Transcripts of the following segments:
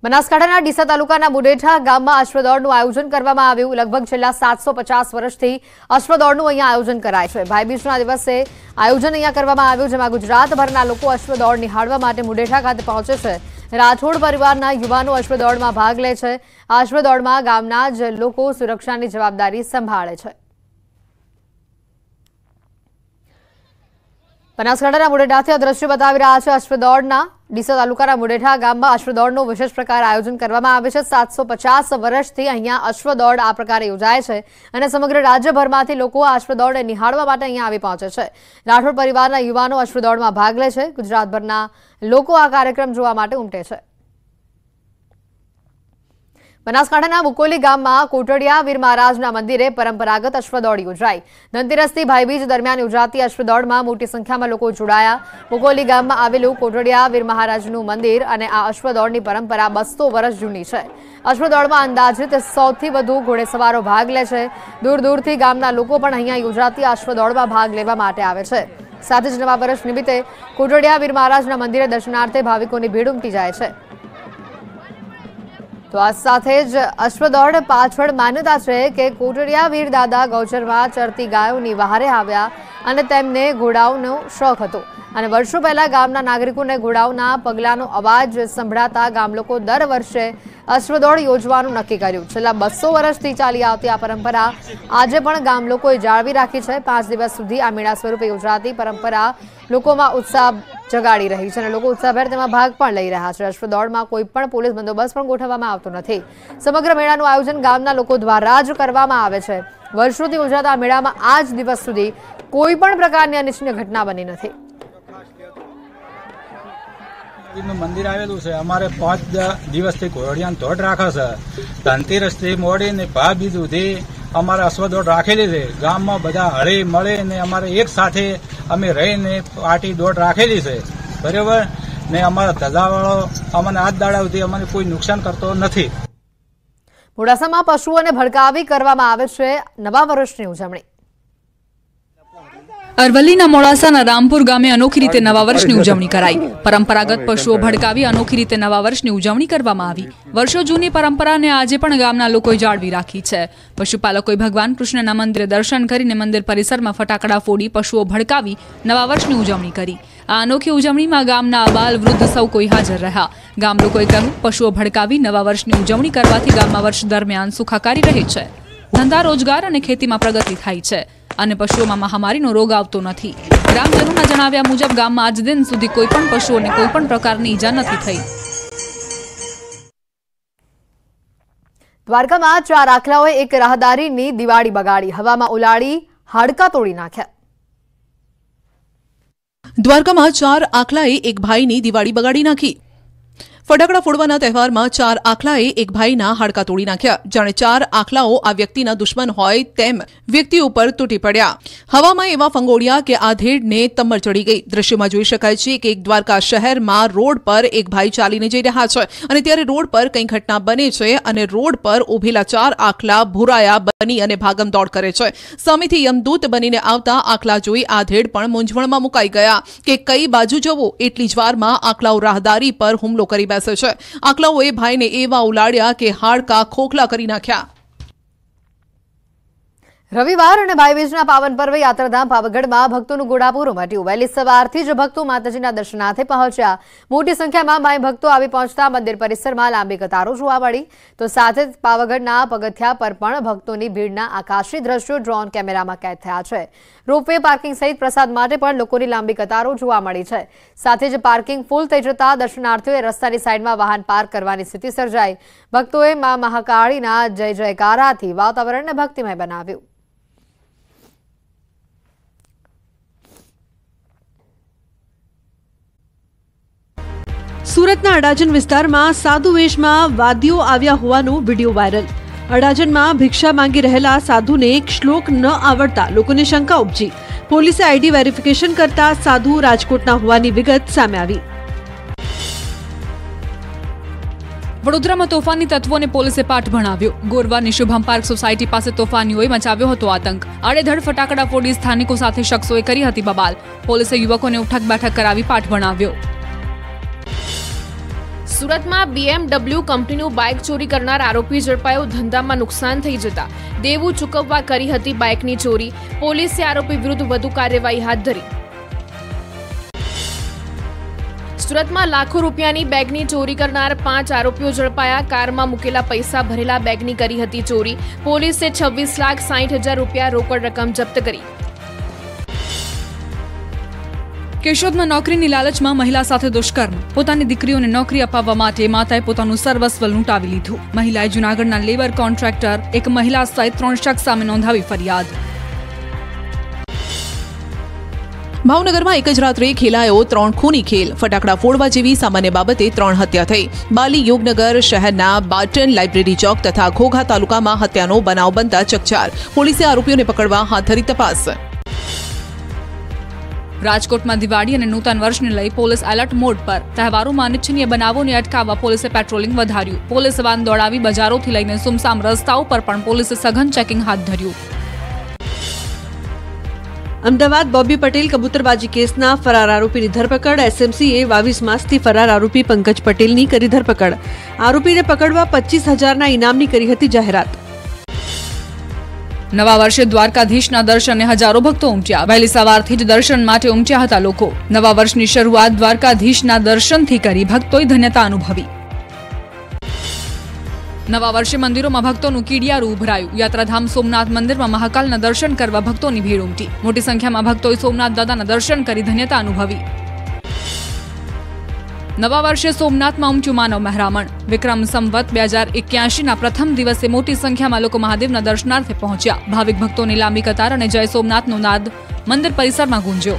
બનાસકાંઠાના ડીસા તાલુકાના મુડેઠા ગામમાં અશ્વદોડનું આયોજન કરવામાં આવ્યું। લગભગ છેલ્લા 750 વર્ષથી અશ્વદોડનું અહીંયા આયોજન કરાય છે। ભાઈબીજના દિવસે આયોજન અહીંયા કરવામાં આવ્યું, જેમાં ગુજરાતભરના લોકો અશ્વદોડ નિહાળવા માટે મુડેઠા ખાતે પહોંચે છે। રાઠોડ પરિવારના યુવાનો અશ્વદોડમાં ભાગ લે છે। આ અશ્વદોડમાં ગામના જ લોકો સુરક્ષાની જવાબદારી સંભાળે છે। બનાસકાંઠાના મુડેઠાથી આ દ્રશ્ય બતાવી રહ્યા છે અશ્વદોડના। ડીસા તાલુકાના મુડેઠા ગામમાં અશ્વદોડનું વિશેષ પ્રકાર આયોજન કરવામાં આવે છે। 750 વર્ષથી અહીંયા અશ્વદોડ આ પ્રકારે યોજાય છે અને સમગ્ર રાજ્યભરમાંથી લોકો આ અશ્વદોડને નિહાળવા માટે અહીંયા આવી પહોંચે છે। રાઠોડ પરિવારના યુવાનો અશ્વદોડમાં ભાગ લે છે। ગુજરાતભરના લોકો આ કાર્યક્રમ જોવા માટે ઉમટે છે। બનાસકાંઠાના મુકોલી ગામમાં કોટડિયા વીર મહારાજના મંદિરે પરંપરાગત અશ્વદોડ યોજાઈ। ધનતેરસથી ભાઈબીજ દરમિયાન યોજાતી અશ્વદોડમાં મોટી સંખ્યામાં લોકો જોડાયા। મુકોલી ગામમાં આવેલું કોટડિયા વીર મહારાજનું મંદિર અને આ અશ્વદોડની પરંપરા 200 વર્ષ જૂની છે। અશ્વદોડમાં અંદાજિત 100થી વધુ ઘોડેસવારો ભાગ લે છે। દૂર દૂરથી ગામના લોકો પણ અહીંયા યોજાતી અશ્વદોડમાં ભાગ લેવા માટે આવે છે। સાથે જ નવા વર્ષ નિમિત્તે કોટડિયા વીર મહારાજના મંદિરે દર્શનાર્થે ભાવિકોની ભીડ ઉમટી જાય છે। તો આ સાથે જ અશ્વદોડ પાછળ માન્યતા છે કે કોટડિયા વીર દાદા ગૌચરમાં ચરતી ગાયોની વહારે આવ્યા અને તેમને ઘોડાઓનો શોખ હતો અને વર્ષો પહેલા ગામના નાગરિકોને ઘોડાઓના પગલાંનો અવાજ સંભળાતા ગામ લોકો દર વર્ષે અશ્વદોડ યોજવાનું નક્કી કર્યું। છેલ્લા 200 વર્ષથી ચાલી આવતી આ પરંપરા આજે પણ ગામ લોકોએ જાળવી રાખી છે। 5 દિવસ સુધી આ મેળા સ્વરૂપે યોજાતી પરંપરા લોકોમાં ઉત્સાહ જગાડી રહી છે અને લોકો ઉત્સાહભેર તેમાં ભાગ પણ લઈ રહ્યા છે। અશ્વદોડમાં કોઈ પણ પોલીસ બંદોબસ્ત પણ ગોઠવવામાં આવતો નથી। સમગ્ર મેળાનું આયોજન ગામના લોકો દ્વારા જ કરવામાં આવે છે। વર્ષોથી યોજાતા મેળામાં આજ દિવસ સુધી કોઈ પણ પ્રકારની અનિચ્છનીય ઘટના બની નથી। મંદિર આવેલું છે। અમારે 5 દિવસથી ઘોડિયાનો દોડ રાખે છે। ધનતેરસથી મોડીને ભાઈબીજ સુધી અમારે અશ્વદોડ રાખેલી છે। ગામમાં બધા હળી મળે ને અમારે એક સાથે અમે રહીને પાર્ટી દોડ રાખેલી છે, બરાબર ને અમારા ધજાવાળો અમને આજ દાડા સુધી અમને કોઈ નુકસાન કરતો નથી। મોડાસામાં પશુઓને ભડકાવી કરવામાં આવે છે નવા વર્ષની ઉજવણી। અરવલ્લીના મોડાસાના રામપુર ગામે અનોખી રીતે નવા વર્ષની ઉજવણી કરાઈ। પરંપરાગત પશુઓ ભડકાવી અનોખી રીતે નવા વર્ષની ઉજવણી કરવામાં આવી। વર્ષો જૂની પરંપરાને આજે પણ ગામના લોકોએ જાળવી રાખી છે। પશુપાલકોએ ભગવાન કૃષ્ણના મંદિરે દર્શન કરીને મંદિર પરિસરમાં ફટાકડા ફોડી પશુઓ ભડકાવી નવા વર્ષની ઉજવણી કરી। આ અનોખી ઉજવણીમાં ગામના અબાલ વૃદ્ધ સૌ કોઈ હાજર રહ્યા। ગામ લોકોએ કહ્યું, પશુઓ ભડકાવી નવા વર્ષની ઉજવણી કરવાથી ગામમાં વર્ષ દરમિયાન સુખાકારી રહે છે, ધંધા રોજગાર અને ખેતીમાં પ્રગતિ થાય છે અને પશુઓમાં મહામારીનો રોગ આવતો નથી। ગ્રામજનોના જણાવ્યા મુજબ ગામમાં આજ દિન સુધી કોઈ પણ પશુઓને કોઈ પણ પ્રકારની ઈજા નથી થઈ। દ્વારકામાં 4 આખલાઓએ એક રાહદારીની દિવાળી બગાડી, હવામાં ઉલાડી હાડકાં તોડી નાખ્યા। દ્વારકામાં 4 આખલાએ એક ભાઈની દિવાળી બગાડી નાખી। ફટાકડા ફોડવાના તહેવારમાં 4 આખલાએ એક ભાઈના હાડકાં તોડી નાખ્યા। જાણે 4 આખલાઓ આ વ્યક્તિના દુશ્મન હોય તેમ વ્યક્તિ ઉપર તૂટી પડ્યા। હવામાં એવા ફંગોળ્યા કે આધેડને તમ્બર ચડી ગઈ। દ્રશ્યમાં જોઈ શકાય છે કે એક દ્વારકા શહેરમાં રોડ પર એક ભાઈ ચાલીને જઈ રહ્યા છે અને ત્યારે રોડ પર કંઈ ઘટના બને છે અને રોડ પર ઉભેલા 4 આખલા ભૂરાયા બની અને ભાગમદોડ કરે છે। સામેથી યમદૂત બનીને આવતા આખલા જોઈ આધેડ પણ મૂંઝવણમાં મુકાઈ ગયા કે કઈ બાજુ જવું। એટલી જ વારમાં આખલાઓ રાહદારી પર હુમલો કરી બેસે છે। આખલાઓએ ભાઈને એવા ઉલાડ્યા કે હાડકાં ખોખલા કરી નાખ્યા। રવિવાર અને ભાઈબીજના પાવન પર્વે યાત્રાધામ પાવાગઢમાં ભક્તોનું ઘોડાપૂર ઉમટ્યું। વહેલી સવારથી જ ભક્તો માતાજીના દર્શનાર્થે પહોંચ્યા। મોટી સંખ્યામાં માઈ ભક્તો આવી પહોંચતા મંદિર પરિસરમાં લાંબી કતારો જોવા મળી। તો સાથે જ પાવાગઢના પગથિયા પર પણ ભક્તોની ભીડના આકાશી દ્રશ્યો ડ્રોન કેમેરામાં કેદ થયા છે। રોપવે પાર્કિંગ સહિત પ્રસાદ માટે પણ લોકોની લાંબી કતારો જોવા મળી છે। સાથે જ પાર્કિંગ ફૂલ થઈ જતા દર્શનાર્થીઓએ રસ્તાની સાઈડમાં વાહન પાર્ક કરવાની સ્થિતિ સર્જાઈ। ભક્તોએ મા મહાકાળીના જય જયકારાથી વાતાવરણને ભક્તિમય બનાવ્યું। સુરતના અડાજણ વિસ્તારમાં સાધુ વેશમાં વાદીઓ આવ્યા હોવાનો વિડીયો વાયરલ। અડાજણમાં ભિક્ષા માંગી રહેલા સાધુને એક શ્લોક ન આવડતા લોકોને શંકા ઉપજી। પોલીસે આઈડી વેરિફિકેશન કરતા સાધુ રાજકોટના હોવાની વિગત સામે આવી। વડોદરામાં તોફાની તત્વોને પોલીસે પાઠ ભણાવ્યો। ગોરવાની શુભમ પાર્ક સોસાયટી પાસે તોફાનીઓએ મચાવ્યો હતો આતંક। આડેધડ ફટાકડા ફોડી સ્થાનિકો સાથે શખ્સોએ કરી હતી બબાલ। પોલીસે યુવકોને ઉઠક બેઠક કરાવી પાઠ ભણાવ્યો। સુરતમાં BMW કંપનીનું બાઇક ચોરી કરનાર આરોપી ઝડપાયો. ધંધામાં નુકસાન થઈ જતા દેવું ચૂકવવા કરી હતી બાઇકની ચોરી. પોલીસે આરોપી વિરુદ્ધ વધુ કાર્યવાહી હાથ ધરી. સુરતમાં લાખો રૂપિયાની બેગની ચોરી કરનાર 5 આરોપીઓ ઝડપાયા. કારમાં મૂકેલા પૈસા ભરેલા બેગની કરી હતી ચોરી. પોલીસે 26,60,000 રૂપિયા રોકડ રકમ જપ્ત કરી. કેશોદમાં નોકરીની લાલચમાં મહિલા સાથે દુષ્કર્મ. પોતાની દીકરીઓને નોકરી અપાવવા માટે માતાએ પોતાનું સર્વસ્વ લૂંટાવી લીધું. મહિલાએ જૂનાગઢના લેબર કોન્ટ્રાક્ટર એક મહિલા સહિત 3 શખ્સ સામે નોંધાવી ફરિયાદ. ભાવનગરમાં એક જ રાત્રે ખેલાયો 3 ખૂની ખેલ. ફટાકડા ફોડવા જેવી સામાન્ય બાબતે 3 હત્યા થઈ. બાલી યોગનગર શહેરના બાટન લાઇબ્રેરી ચોક તથા ઘોઘા તાલુકામાં હત્યાનો બનાવ બનતા ચકચાર. પોલીસે આરોપીઓને પકડવા હાથ ધરી તપાસ. રાજકોટમાં દિવાળી અને નૂતન વર્ષને લઈ પોલીસ એલર્ટ મોડ પર. તહેવારોમાં અનિચ્છનીય બનાવોને અટકાવવા પોલીસે પેટ્રોલિંગ વધાર્યું. પોલીસ વાન દોડાવી બજારોથી લઈને સુમસામ રસ્તાઓ પર પણ પોલીસે સઘન ચેકિંગ હાથ ધર્યું. અમદાવાદ બોબી પટેલ કબૂતરબાજી કેસના ફરાર આરોપીની ધરપકડ. એસએમસીએ 22 માસથી ફરાર આરોપી પંકજ પટેલની કરી ધરપકડ. આરોપીને પકડવા 25,000ના ઇનામની કરી હતી જાહેરાત. નવા વર્ષે દ્વારકાધીશના દર્શને હજારો ભક્તો ઉમટ્યા. વહેલી સવારથી જ દર્શન માટે ઉમટ્યા હતા લોકો. નવા વર્ષની શરૂઆત દ્વારકાધીશના દર્શનથી કરી ભક્તોએ ધન્યતા અનુભવી. નવા વર્ષે મંદિરોમાં ભક્તોનું કીડિયારું ઉભરાયું. યાત્રાધામ સોમનાથ મંદિરમાં મહાકાલના દર્શન કરવા ભક્તોની ભીડ ઉમટી. મોટી સંખ્યામાં ભક્તોએ સોમનાથ દાદાના દર્શન કરી ધન્યતા અનુભવી. નવા વર્ષે સોમનાથમાં ઉમટ્યું માનવ મહેરામણ. વિક્રમ સંવત 2081ના પ્રથમ દિવસે મોટી સંખ્યામાં લોકો મહાદેવના દર્શનાર્થે પહોંચ્યા. ભાવિક ભક્તોની લાંબી કતાર અને જય સોમનાથનો નાદ મંદિર પરિસરમાં ગુંજ્યો.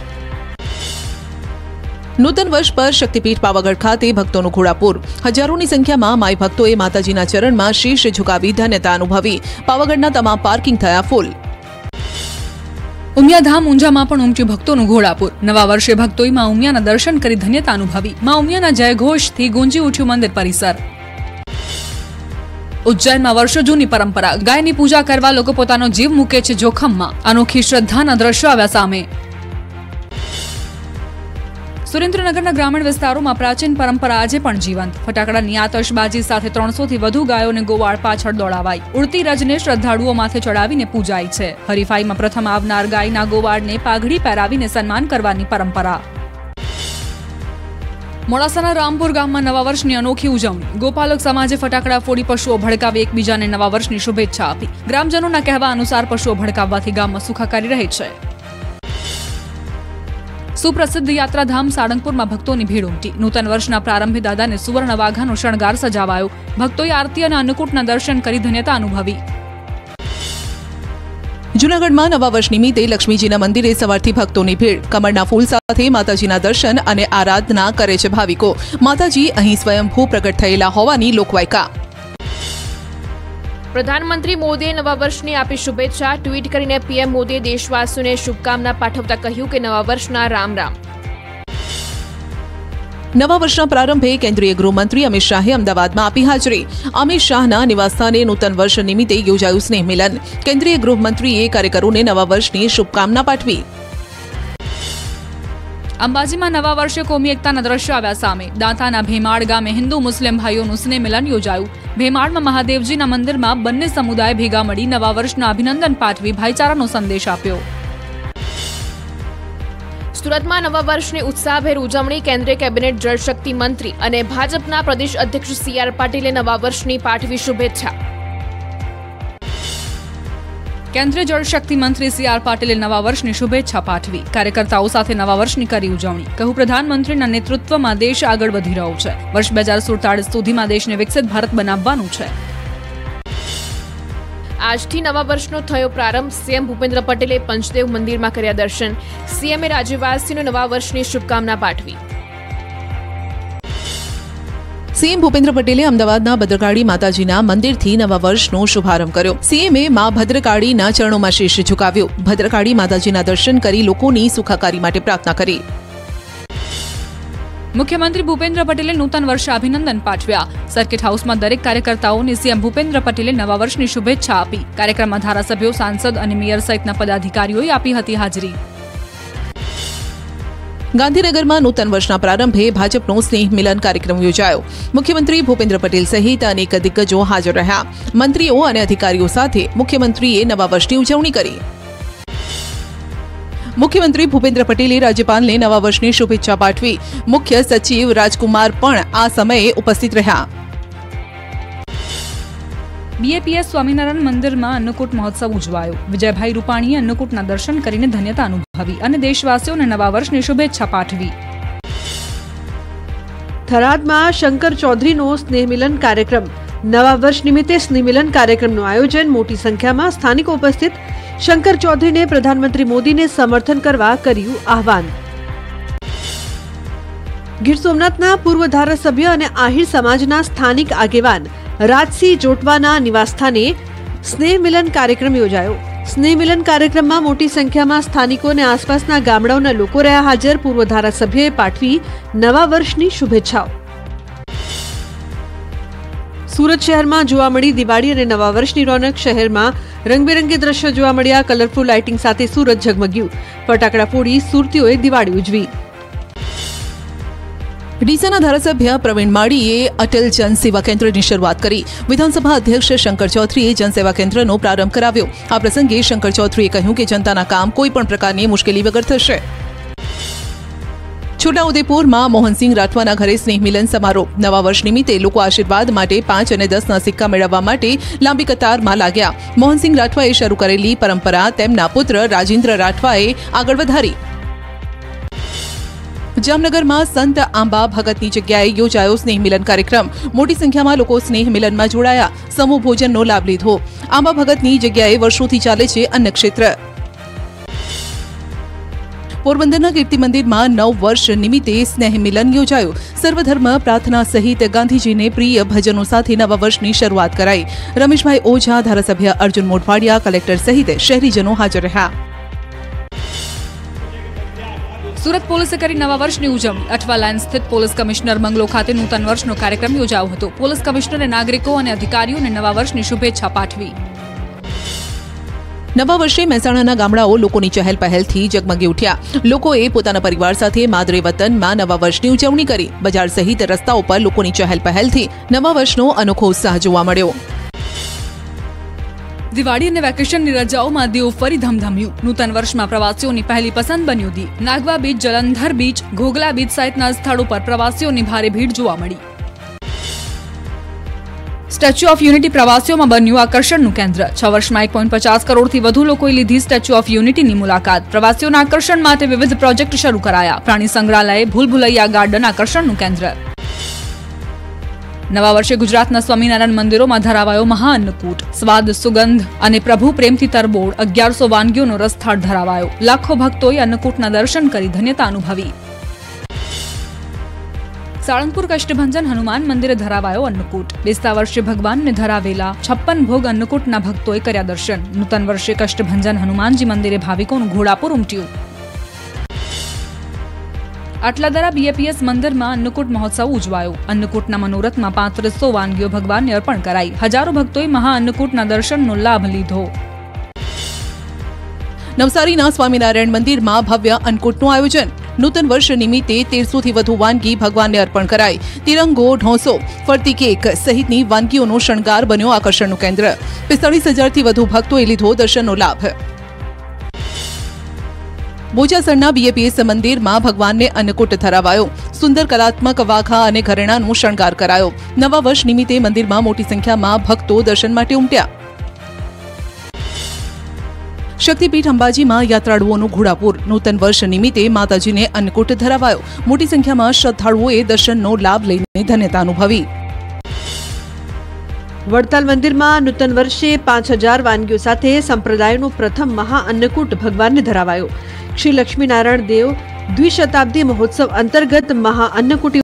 નૂતન વર્ષ પર શક્તિપીઠ પાવાગઢ ખાતે ભક્તોનું ઘોડાપુર. હજારોની સંખ્યામાં માઈ ભક્તોએ માતાજીના ચરણમાં શીશ ઝુકાવી ધન્યતા અનુભવી. પાવાગઢના તમામ પાર્કિંગ થયા ફૂલ. ઉમિયાધામ ઊંઝામાં પણ ઉમટ્યું ભક્તોનું ઘોડાપુર. નવા વર્ષે ભક્તોએ મા ઉમિયાના દર્શન કરી ધન્યતા અનુભવી. મા ઉમિયાના જયઘોષથી ગુંજી ઉઠ્યું મંદિર પરિસર. ઉજ્જૈનમાં વર્ષો જૂની પરંપરા. ગાયની પૂજા કરવા લોકો પોતાનો જીવ મૂકે છે જોખમમાં. અનોખી શ્રદ્ધાના દ્રશ્યો આવ્યા સામે. સુરેન્દ્રનગરના ગ્રામીણ વિસ્તારોમાં પ્રાચીન પરંપરા આજે પણ જીવંત. ફટાકડાની આતશબાજી સાથે 300થી વધુ ગાયોને ગોવાળ પાછળ દોડાવાઈ. ઉડતી રજને શ્રદ્ધાળુઓ માથે ચડાવીને પૂજાય છે. હરીફાઈમાં પ્રથમ આવનાર ગાયના ગોવાળને પાઘડી પહેરાવીને સન્માન કરવાની પરંપરા. મોડાસાના રામપુર ગામમાં નવા વર્ષની અનોખી ઉજવણી. ગોપાલક સમાજે ફટાકડા ફોડી પશુઓ ભડકાવી એકબીજાને નવા વર્ષની શુભેચ્છા આપી. ગ્રામજનોના કહેવા અનુસાર પશુઓ ભડકાવવાથી ગામમાં સુખાકારી રહે છે. સુપ્રસિદ્ધ યાત્રાધામ સાળંગપુરમાં ભક્તોની ભીડ ઉમટી. નૂતન વર્ષના પ્રારંભે દાદાને સુવર્ણ વાઘાનો શણગાર સજાવાયો. ભક્તોએ આરતી અને અન્નકૂટના દર્શન કરી ધન્યતા અનુભવી. જૂનાગઢમાં નવા વર્ષ નિમિત્તે લક્ષ્મીજીના મંદિરે સવારથી ભક્તોની ભીડ. કમળના ફૂલ સાથે માતાજીના દર્શન અને આરાધના કરે છે ભાવિકો. માતાજી અહીં સ્વયંભૂ પ્રગટ થયેલા હોવાની લોકવાયકા. પ્રધાનમંત્રી મોદીએ નવા વર્ષની આપી શુભેચ્છા. ટ્વીટ કરીને પીએમ મોદીએ દેશવાસીઓને શુભકામના પાઠવતા કહ્યું કે નવા વર્ષના રામ રામ. નવા વર્ષના પ્રારંભે કેન્દ્રીય ગૃહમંત્રી અમિત શાહે અમદાવાદમાં આપી હાજરી. અમિત શાહના નિવાસસ્થાને નૂતન વર્ષ નિમિત્તે યોજાયું સ્નેહ મિલન. કેન્દ્રીય ગૃહમંત્રીએ કાર્યકરોને નવા વર્ષની શુભકામના પાઠવી. અંબાજીમાં નવા વર્ષે કોમી એકતાના દ્રશ્યો આવ્યા સામે. દાંતાના ભેમાળ ગામે હિન્દુ મુસ્લિમ ભાઈઓનું સ્નેહ મિલન યોજાયું. ભેમાળમાં મહાદેવજીના મંદિરમાં બંને સમુદાય ભેગા મળી નવા વર્ષના અભિનંદન પાઠવી ભાઈચારાનો સંદેશ આપ્યો. સુરતમાં નવા વર્ષની ઉત્સાહભેર ઉજવણી. કેન્દ્રીય કેબિનેટ જળશક્તિ મંત્રી અને ભાજપના પ્રદેશ અધ્યક્ષ CR પાટીલે નવા વર્ષની પાઠવી શુભેચ્છા. કેન્દ્રીય જળશક્તિ મંત્રી CR પાટીલે નવા વર્ષની શુભેચ્છા પાઠવી. કાર્યકર્તાઓ સાથે નવા વર્ષની કરી ઉજવણી. કહ્યું, પ્રધાનમંત્રીના નેતૃત્વમાં દેશ આગળ વધી રહ્યો છે. વર્ષ 2047 સુધીમાં દેશને વિકસિત ભારત બનાવવાનું છે. આજથી નવા વર્ષનો થયો પ્રારંભ. સીએમ ભૂપેન્દ્ર પટેલે પંચદેવ મંદિરમાં કર્યા દર્શન. સીએમએ રાજ્યવાસીઓને નવા વર્ષની શુભકામના પાઠવી. સીએમ ભૂપેન્દ્ર પટેલે અમદાવાદના ભદ્રકાળી માતાજીના મંદિરથી નવા વર્ષનો શુભારંભ કર્યો. સીએમએ મા ભદ્રકાળીના ચરણોમાં શીશ ઝુકાવ્યું. ભદ્રકાળી માતાજીના દર્શન કરી લોકોની સુખાકારી માટે પ્રાર્થના કરી. મુખ્યમંત્રી ભૂપેન્દ્ર પટેલે નૂતન વર્ષે અભિનંદન પાઠવ્યા. સર્કિટ હાઉસમાં દરેક કાર્યકર્તાઓને સીએમ ભૂપેન્દ્ર પટેલે નવા વર્ષની શુભેચ્છા આપી. કાર્યક્રમમાં ધારાસભ્યો, સાંસદ અને મેયર સહિતના પદાધિકારીઓએ આપી હતી હાજરી. ગાંધીનગરમાં નૂતન વર્ષના પ્રારંભે ભાજપનો સ્નેહ મિલન કાર્યક્રમ યોજાયો. મુખ્યમંત્રી ભૂપેન્દ્ર પટેલ સહિત અનેક દિગ્ગજો હાજર રહ્યા. મંત્રીઓ અને અધિકારીઓ સાથે મુખ્યમંત્રીએ નવા વર્ષની ઉજવણી કરી. મુખ્યમંત્રી ભૂપેન્દ્ર પટેલે રાજ્યપાલને નવા વર્ષની શુભેચ્છા પાઠવી. મુખ્ય સચિવ રાજકુમાર પણ આ સમયે ઉપસ્થિત રહ્યા. બીએપીએસ સ્વામિનારાયણ મંદિરમાં અન્નકૂટ મહોત્સવ ઉજવાયો. વિજયભાઈ રૂપાણીએ અન્નકૂટના દર્શન કરીને ધન્યતા અનુભવી અને દેશવાસીઓને નવા વર્ષની શુભેચ્છા પાઠવી. થરાદમાં શંકર ચૌધરીનો સ્નેહ મિલન કાર્યક્રમ. નવા વર્ષ નિમિત્તે સ્નેહ મિલન કાર્યક્રમનું આયોજન. મોટી સંખ્યામાં સ્થાનિકો ઉપસ્થિત. શંકર ચૌધરીને પ્રધાનમંત્રી મોદીને સમર્થન કરવા કર્યું આહવાન. ગીર સોમનાથના પૂર્વ ધારાસભ્ય અને આહિર સમાજના સ્થાનિક આગેવાન રાજસિંહ જોટવાના નિવાસસ્થાને સ્નેહ મિલન કાર્યક્રમ યોજાયો. સ્નેહ મિલન કાર્યક્રમમાં મોટી સંખ્યામાં સ્થાનિકો અને આસપાસના ગામડાઓના લોકો રહ્યા હાજર. પૂર્વ ધારાસભ્યએ પાઠવી નવા વર્ષની શુભેચ્છાઓ. સુરત શહેરમાં જોવા મળી દિવાળી અને નવા વર્ષની રોનક. શહેરમાં રંગબેરંગી દ્રશ્યો જોવા મળ્યા. કલરફુલ લાઇટિંગ સાથે સુરત ઝગમગ્યું. ફટાકડા ફોડી સુરતીઓએ દિવાળી ઉજવી. ડીસાના ધારાસભ્ય પ્રવીણ માળીએ અટલ જનસેવા કેન્દ્રની શરૂઆત કરી. વિધાનસભા અધ્યક્ષ શંકર ચૌધરીએ જનસેવા કેન્દ્રનો પ્રારંભ કરાવ્યો. આ પ્રસંગે શંકર ચૌધરીએ કહ્યું કે જનતાના કામ કોઈ પણ પ્રકારની મુશ્કેલી વગર થશે. છોટાઉદેપુરમાં મોહનસિંહ રાઠવાના ઘરે સ્નેહ મિલન સમારોહ. નવા વર્ષ નિમિત્તે લોકો આશીર્વાદ માટે 5 અને 10ના સિક્કા મેળવવા માટે લાંબી કતારમાં લાગ્યા. મોહનસિંહ રાઠવાએ શરૂ કરેલી પરંપરા તેમના પુત્ર રાજેન્દ્ર રાઠવાએ આગળ વધારી. જામનગરમાં સંત આંબા ભગતની જગ્યાએ યોજાયો સ્નેહ મિલન કાર્યક્રમ. મોટી સંખ્યામાં લોકો સ્નેહ મિલનમાં જોડાયા. સમૂહ ભોજનનો લાભ લીધો. આંબા ભગતની જગ્યાએ વર્ષોથી ચાલે છે અન્ન ક્ષેત્ર. પોરબંદરના કીર્તિ મંદિરમાં 9 વર્ષ નિમિત્તે સ્નેહ મિલન યોજાયું. સર્વધર્મ પ્રાર્થના સહિત ગાંધીજીને પ્રિય ભજનો સાથે નવા વર્ષની શરૂઆત કરાઈ. રમેશભાઈ ઓઝા, ધારાસભ્ય અર્જુન મોઢવાડિયા, કલેક્ટર સહિત શહેરીજનો હાજર રહ્યા. સુરત પોલીસે કરી નવા વર્ષની ઉજવણી. અઠવા લાઇન સ્થિત પોલીસ કમિશનર બંગલો ખાતે નૂતન વર્ષનો કાર્યક્રમ યોજાયો હતો. પોલીસ કમિશનરે નાગરિકો અને અધિકારીઓને નવા વર્ષની શુભેચ્છા પાઠવી. નવા વર્ષે મહેસાણાના ગામડાઓ લોકોની ચહેલ પહેલથી ઝગમગી ઉઠ્યા. લોકોએ પોતાના પરિવાર સાથે માદરે વતનમાં નવા વર્ષની ઉજવણી કરી. બજાર સહિત રસ્તાઓ પર લોકોની ચહેલ પહેલથી નવા વર્ષનો અનોખો ઉત્સાહ જોવા મળ્યો. દિવાળી અને વેકેશનની રજાઓમાં દીવ ફરી ધમધમ્યું. નૂતન વર્ષમાં પ્રવાસીઓની પહેલી પસંદ બન્યું Diu. Nagoa beach, Jalandhar beach, Ghoghla beach સહિતના સ્થળો પર પ્રવાસીઓની ભારે ભીડ જોવા મળી. સ્ટેચ્યુ ઓફ યુનિટી પ્રવાસીઓમાં બન્યું આકર્ષણનું કેન્દ્ર. 6 વર્ષમાં 1.50 કરોડથી વધુ લોકોએ લીધી સ્ટેચ્યુ ઓફ યુનિટીની મુલાકાત. પ્રવાસીઓના આકર્ષણ માટે વિવિધ પ્રોજેક્ટ શરૂ કરાયા. પ્રાણી સંગ્રહાલય, ભૂલભુલૈયા ગાર્ડન આકર્ષણનું કેન્દ્ર. નવા વર્ષે ગુજરાતના સ્વામિનારાયણ મંદિરોમાં ધરાવાયો મહાઅન્નકૂટ. સ્વાદ, સુગંધ અને પ્રભુ પ્રેમથી તરબોળ 1100 વાનગીઓનો રસથાળ ધરાવાયો. લાખો ભક્તોએ અન્નકૂટના દર્શન કરી ધન્યતા અનુભવી. સાળંગપુર કષ્ટભંજન હનુમાન મંદિરે ધરાવાયો અન્નકૂટ. બેસતા વર્ષે ભગવાનને ધરાવેલા 56 ભોગ અન્નકૂટના ભક્તોએ કર્યા દર્શન. નૂતન વર્ષે કષ્ટભંજન હનુમાનજી મંદિરે ભાવિકોનું ઘોડાપુર ઉમટ્યું. આટલાદરા બીએપીએસ મંદિરમાં અન્નકૂટ મહોત્સવ ઉજવાયો. અન્નકૂટના મનોરથમાં 3500 વાનગીઓ ભગવાનને અર્પણ કરાઈ. હજારો ભક્તોએ મહાઅન્નકૂટના દર્શનનો લાભ લીધો. નવસારીના સ્વામિનારાયણ મંદિરમાં ભવ્ય અન્નકૂટનું આયોજન. નૂતન વર્ષ નિમિત્તે 1300થી વધુ વાનગી ભગવાનને અર્પણ કરાઈ. તિરંગો, ઢોંસો, ફરતી કેક સહિતની વાનગીઓનો શણગાર બન્યો આકર્ષણનું કેન્દ્ર. 45000થી વધુ ભક્તોએ લીધો દર્શનનો લાભ. બોજાસરના બીએપીએસ મંદિરમાં ભગવાનને અન્નકૂટ ધરાવાયો. સુંદર કલાત્મક વાઘા અને ઘરેણાંનો શણગાર કરાયો. નવા વર્ષ નિમિત્તે મંદિરમાં મોટી સંખ્યામાં ભક્તો દર્શન માટે ઉમટ્યા. શક્તિપીઠ અંબાજીમાં યાત્રાળુઓનું ઘોડાપુર. નૂતન વર્ષ નિમિત્તે માતાજીને અન્નકૂટ ધરાવાયો. મોટી સંખ્યામાં શ્રદ્ધાળુઓએ દર્શનનો લાભ લઈને ધન્યતા અનુભવી. વડતાલ મંદિરમાં નૂતન વર્ષે 5000 વાનગીઓ સાથે સંપ્રદાયનો પ્રથમ મહાઅન્નકૂટ ભગવાનને ધરાવાયો. શ્રી લક્ષ્મીનારાયણ દેવ દ્વિશતાબ્દી મહોત્સવ અંતર્ગત મહાઅન્નકૂટ